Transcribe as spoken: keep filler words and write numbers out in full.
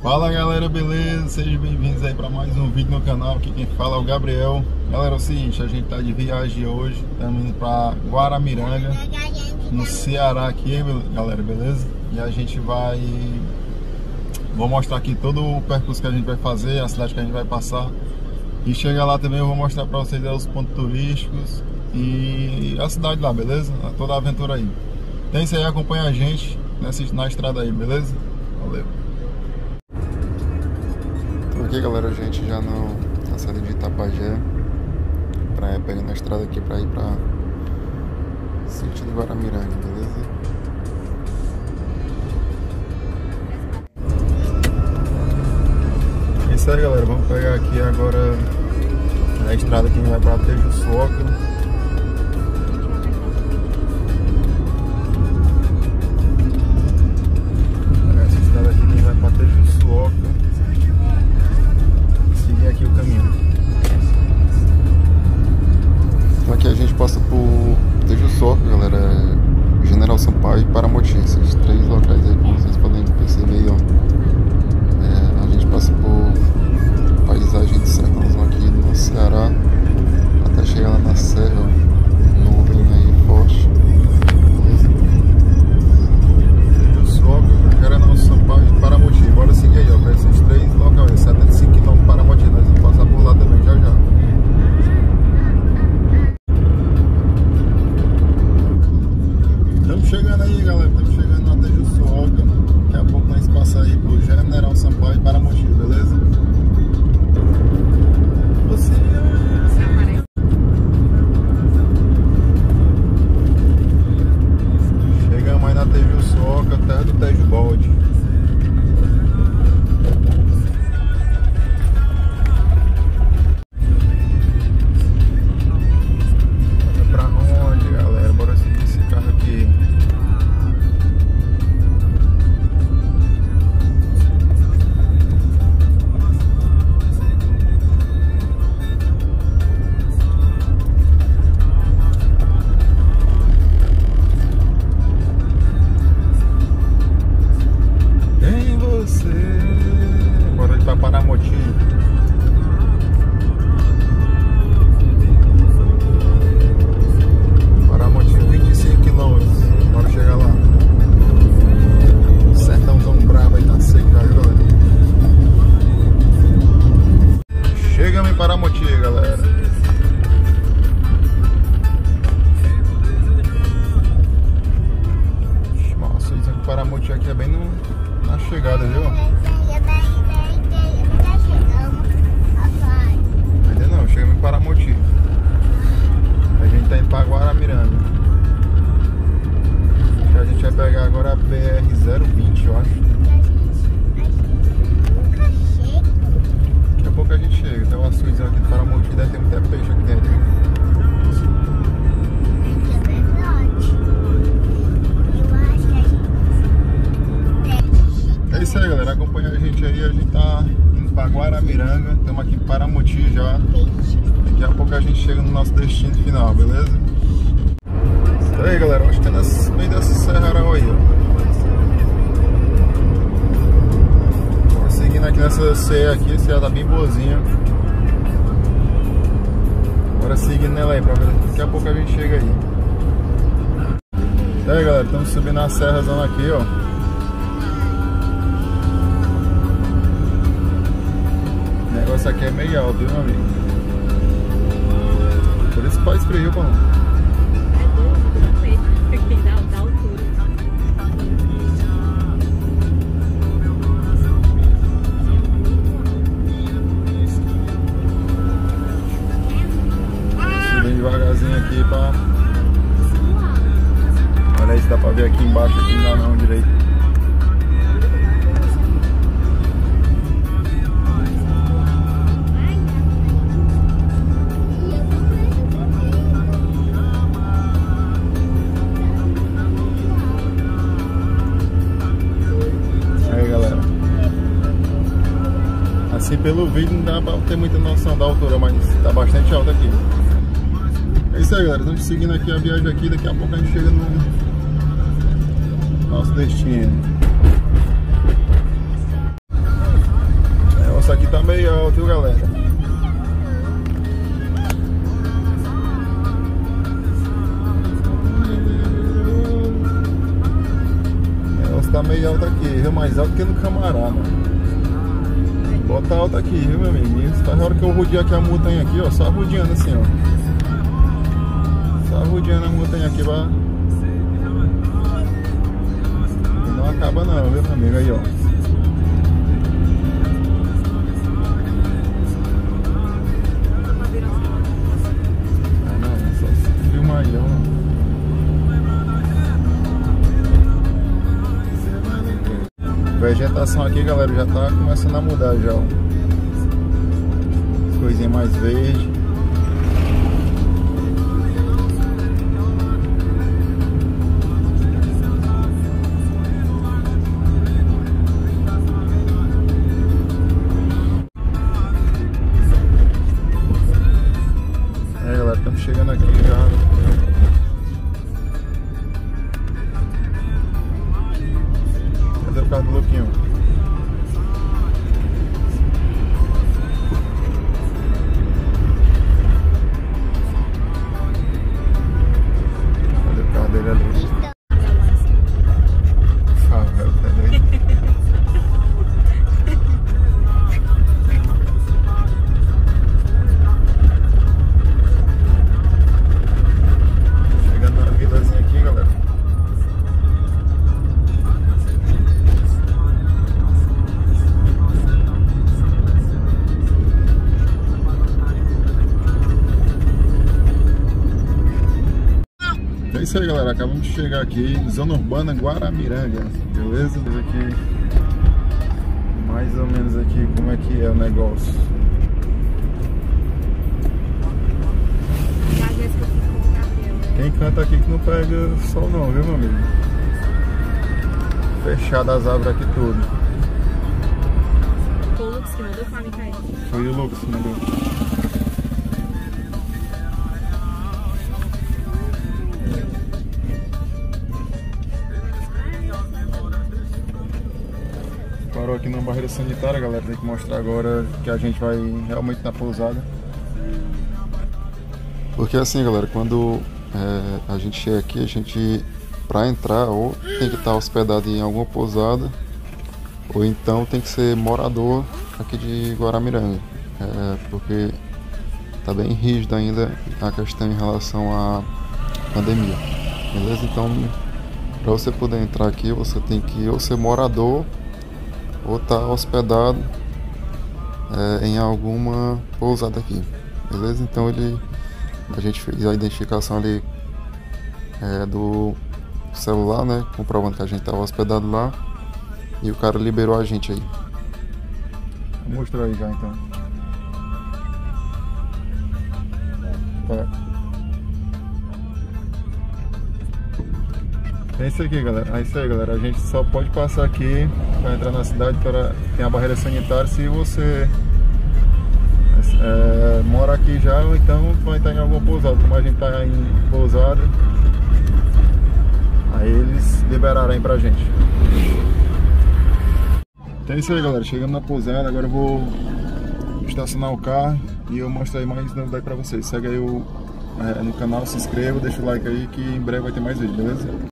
Fala galera, beleza? Sejam bem-vindos aí para mais um vídeo no canal. Aqui quem fala é o Gabriel. Galera, é o seguinte, a gente tá de viagem hoje. Estamos indo para Guaramiranga, no Ceará aqui, galera, beleza? E a gente vai... Vou mostrar aqui todo o percurso que a gente vai fazer, a cidade que a gente vai passar. E chegar lá também eu vou mostrar para vocês os pontos turísticos e a cidade lá, beleza? Toda a aventura aí. Então é isso aí, acompanha a gente nessa, na estrada aí, beleza? Valeu! Aqui galera, a gente já no, na saída de Itapajé, pra, pegando a estrada aqui pra ir pra sítio de Guaramiranga, beleza? É isso aí galera, vamos pegar aqui agora a estrada que vai pra Tejuçuoca. Essa estrada aqui que vai pra Tejuçuoca. Aqui o caminho. Então aqui a gente passa por Tejuçuoca, galera, General Sampaio e Paramotim, esses três locais aí, como vocês podem perceber aí, ó. É, a gente passa por paisagem de sertãozão aqui no Ceará, até chegar lá na serra, ó, nuvem aí forte. Tejuçuoca, General Sampaio e Paramotim. Bora seguir aí, ó, para esses três locais, setenta e cinco quilômetros para Paramotim, nós vamos passar por lá também já já. Estamos chegando aí, galera, estamos chegando na Tejuçuoca. Daqui a pouco nós passamos aí por General Sampaio e Paramotim, beleza? Você... Chegamos aí na Tejuçuoca, terra do Tejo Bode. Paramotim aqui é bem no, na chegada, viu? Ainda não, chegamos em Paramotim. A gente tá indo pra Guaramiranga. A gente vai pegar agora a B R zero vinte, eu acho. Daqui a pouco a gente chega. Tem um açuizão aqui de Paramotim, deve ter muita peixe aqui dentro. É isso aí galera, acompanha a gente aí, a gente tá indo pra Guaramiranga, estamos aqui em Paramotim já. Daqui a pouco a gente chega no nosso destino final, beleza? E aí galera, acho que é nessa, bem dessa serrarão aí, ó. Seguindo aqui nessa C aqui, a C tá bem boazinha. Bora seguindo nela aí pra ver, daqui a pouco a gente chega aí. E aí galera, estamos subindo a serrazão aqui, ó. O negócio aqui é meio alto, viu, meu amigo? Por isso que faz frio, pô. É bom, da altura. Subindo devagarzinho aqui pra... Olha aí se dá pra ver aqui embaixo, aqui não dá não direito. Assim pelo vídeo não dá pra ter muita noção da altura, mas tá bastante alto aqui. É isso aí galera, estamos seguindo aqui a viagem aqui, daqui a pouco a gente chega no nosso destino. aqui tá meio alto, viu, galera? O negócio tá meio alto aqui, viu? Mais alto que no Camará, mano. Bota alto aqui, viu, meu amigo? Tá na hora que eu rodear aqui a montanha aqui, ó. Só rodeando assim, ó. Só rodeando a montanha aqui, vai. Não acaba não, viu, meu amigo? Aí, ó. Ah, não, só se filma aí, ó. Vegetação aqui, galera, já tá começando a mudar já, ó. As coisinhas mais verdes. É, galera, estamos chegando aqui já. Cadê o carro do Louquinho? Cadê o carro dele ali? Favela, tá doido? Chegando na vilazinha aqui, galera. É isso aí, galera, acabamos de chegar aqui, Zona Urbana Guaramiranga, beleza? Aqui, mais ou menos aqui como é que é o negócio. Quem canta aqui que não pega sol não, viu, meu amigo? Fechado as árvores aqui tudo. Foi o Lucas que mandou pra mim, Caio? Foi o Lucas que mandou. Parou aqui na barreira sanitária, galera. Tem que mostrar agora que a gente vai realmente na pousada. Porque assim, galera, quando é, a gente chega aqui, a gente, pra entrar, ou tem que estar hospedado em alguma pousada, ou então tem que ser morador aqui de Guaramiranga. É, porque tá bem rígido ainda a questão em relação à pandemia. Beleza? Então, para você poder entrar aqui, você tem que ou ser morador ou estar tá hospedado é, em alguma pousada aqui, beleza? Então ele, a gente fez a identificação ali é, do celular, né, comprovando que a gente estava hospedado lá, e o cara liberou a gente aí. Mostrou aí já então. Tá. É isso aqui, galera. É isso aí, galera. A gente só pode passar aqui para entrar na cidade, para tem a barreira sanitária se você é, mora aqui já, ou então vai estar em alguma pousada. Como a gente está em pousada, aí eles liberarem pra gente. Então é isso aí, galera. Chegando na pousada, agora eu vou estacionar o carro e eu mostro aí mais novidade pra vocês. Segue aí o, é, no canal, se inscreva, deixa o like aí que em breve vai ter mais vídeo, beleza?